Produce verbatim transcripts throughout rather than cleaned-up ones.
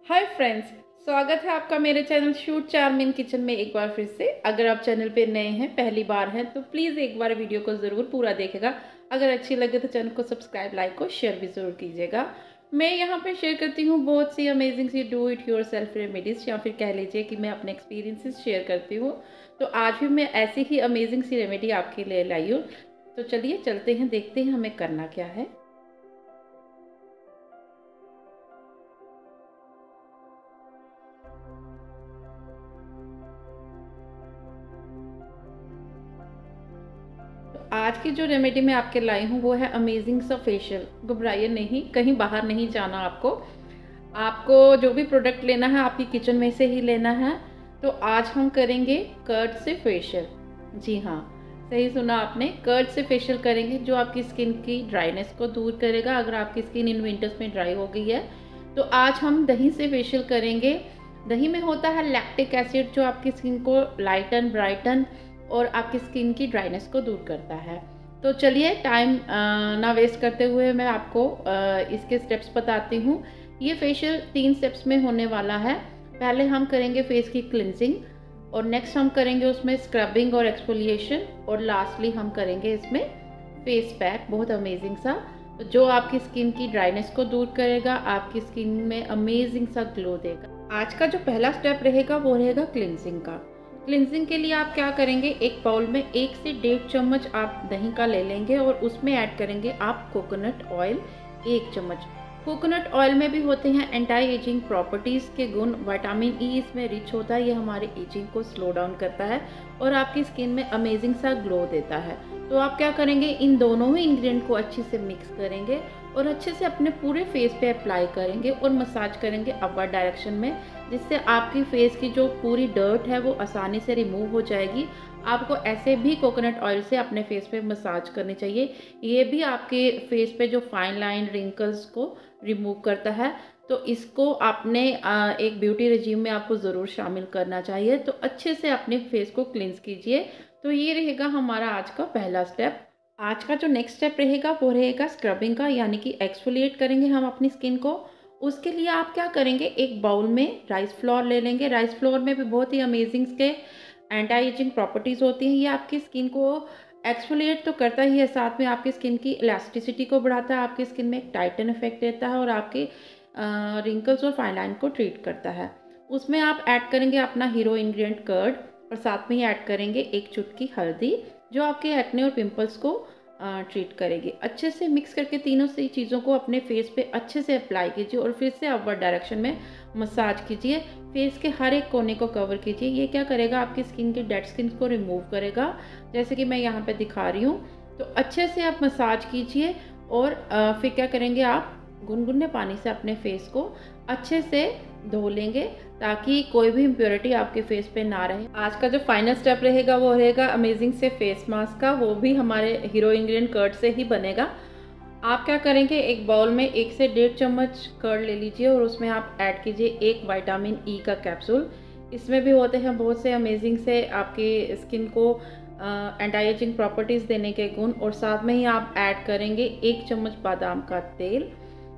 Hi friends, स्वागत है आपका मेरे चैनल शूट चार्मिंग किचन में एक बार फिर से। अगर आप चैनल पे नए हैं, पहली बार हैं, तो प्लीज़ एक बार वीडियो को ज़रूर पूरा देखेगा। अगर अच्छी लगे तो चैनल को सब्सक्राइब, लाइक और शेयर भी ज़रूर कीजिएगा। मैं यहाँ पे शेयर करती हूँ बहुत सी अमेजिंग सी do it yourself remedies, या फिर कह लीजिए कि मैं अपने एक्सपीरियंसेस शेयर करती हूँ। तो आज भी मैं ऐसी ही अमेजिंग सी रेमेडी आपके लिए लाई हूँ। तो चलिए चलते हैं, देखते हैं हमें करना क्या है। आज की जो रेमेडी मैं आपके लाई हूँ वो है अमेजिंग सा फेशियल। घबराइए नहीं, कहीं बाहर नहीं जाना आपको। आपको जो भी प्रोडक्ट लेना है आपकी किचन में से ही लेना है। तो आज हम करेंगे कर्ड से फेशियल। जी हाँ, सही सुना आपने, कर्ड से फेशियल करेंगे जो आपकी स्किन की ड्राइनेस को दूर करेगा। अगर आपकी स्किन इन विंटर्स में ड्राई हो गई है तो आज हम दही से फेशियल करेंगे। दही में होता है लैक्टिक एसिड जो आपकी स्किन को लाइटन, ब्राइटन और आपकी स्किन की ड्राइनेस को दूर करता है। तो चलिए टाइम ना वेस्ट करते हुए मैं आपको इसके स्टेप्स बताती हूँ। ये फेशियल तीन स्टेप्स में होने वाला है। पहले हम करेंगे फेस की क्लिनजिंग, और नेक्स्ट हम करेंगे उसमें स्क्रबिंग और एक्सफोलिएशन, और लास्टली हम करेंगे इसमें फेस पैक, बहुत अमेजिंग सा, जो आपकी स्किन की ड्राइनेस को दूर करेगा, आपकी स्किन में अमेजिंग सा ग्लो देगा। आज का जो पहला स्टेप रहेगा वो रहेगा क्लिनजिंग का। क्लिनजिंग के लिए आप क्या करेंगे, एक बाउल में एक से डेढ़ चम्मच आप दही का ले लेंगे और उसमें ऐड करेंगे आप कोकोनट ऑयल एक चम्मच। कोकोनट ऑयल में भी होते हैं एंटी एजिंग प्रॉपर्टीज़ के गुण। विटामिन ई इसमें रिच होता है, ये हमारे एजिंग को स्लो डाउन करता है और आपकी स्किन में अमेजिंग सा ग्लो देता है। तो आप क्या करेंगे, इन दोनों ही इंग्रेडिएंट को अच्छे से मिक्स करेंगे और अच्छे से अपने पूरे फेस पे अप्लाई करेंगे और मसाज करेंगे अपवर्ड डायरेक्शन में, जिससे आपकी फेस की जो पूरी डर्ट है वो आसानी से रिमूव हो जाएगी। आपको ऐसे भी कोकोनट ऑयल से अपने फेस पे मसाज करनी चाहिए। ये भी आपके फेस पे जो फाइन लाइन, रिंकल्स को रिमूव करता है। तो इसको आपने एक ब्यूटी रेजिम में आपको ज़रूर शामिल करना चाहिए। तो अच्छे से अपने फेस को क्लींस कीजिए। तो ये रहेगा हमारा आज का पहला स्टेप। आज का जो नेक्स्ट स्टेप रहेगा वो रहेगा स्क्रबिंग का, यानी कि एक्सफोलिएट करेंगे हम अपनी स्किन को। उसके लिए आप क्या करेंगे, एक बाउल में राइस फ्लोर ले लेंगे। राइस फ्लोर में भी बहुत ही अमेजिंग के एंटी एजिंग प्रॉपर्टीज़ होती हैं। ये आपकी स्किन को एक्सफोलिएट तो करता ही है, साथ में आपकी स्किन की इलास्टिसिटी को बढ़ाता है, आपकी स्किन में एक टाइटन इफेक्ट देता है और आपके रिंकल्स और फाइन लाइन को ट्रीट करता है। उसमें आप ऐड करेंगे अपना हीरो इंग्रेडिएंट कर्ड, और साथ में ही ऐड करेंगे एक चुटकी हल्दी जो आपके एक्ने और पिंपल्स को ट्रीट करेगी। अच्छे से मिक्स करके तीनों से चीज़ों को अपने फेस पे अच्छे से अप्लाई कीजिए और फिर से अपवर्ड डायरेक्शन में मसाज कीजिए। फेस के हर एक कोने को कवर कीजिए। ये क्या करेगा, आपकी स्किन की डेड स्किन को रिमूव करेगा, जैसे कि मैं यहाँ पे दिखा रही हूँ। तो अच्छे से आप मसाज कीजिए और फिर क्या करेंगे, आप गुनगुने पानी से अपने फेस को अच्छे से धो लेंगे ताकि कोई भी इम्प्योरिटी आपके फेस पे ना रहे। आज का जो फाइनल स्टेप रहेगा वो रहेगा अमेजिंग से फेस मास्क का। वो भी हमारे हीरो इंग्रेडिएंट कर्ड से ही बनेगा। आप क्या करेंगे, एक बाउल में एक से डेढ़ चम्मच कर्ड ले लीजिए और उसमें आप ऐड कीजिए एक विटामिन ई का कैप्सूल। इसमें भी होते हैं बहुत से अमेजिंग से आपकी स्किन को एंटी एजिंग प्रॉपर्टीज़ देने के गुण, और साथ में ही आप ऐड करेंगे एक चम्मच बादाम का तेल।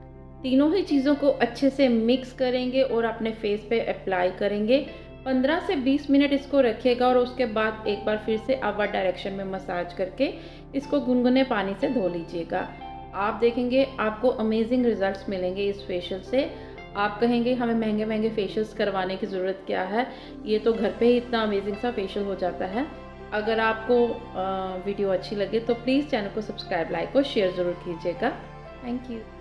तीनों ही चीज़ों को अच्छे से मिक्स करेंगे और अपने फेस पे अप्लाई करेंगे। पंद्रह से बीस मिनट इसको रखिएगा और उसके बाद एक बार फिर से अपवर्ड डायरेक्शन में मसाज करके इसको गुनगुने पानी से धो लीजिएगा। आप देखेंगे आपको अमेजिंग रिजल्ट्स मिलेंगे इस फेशियल से। आप कहेंगे हमें महंगे महंगे फेशियल्स करवाने की ज़रूरत क्या है, ये तो घर पे ही इतना अमेजिंग सा फेशियल हो जाता है। अगर आपको वीडियो अच्छी लगे तो प्लीज़ चैनल को सब्सक्राइब, लाइक और शेयर ज़रूर कीजिएगा। Thank you.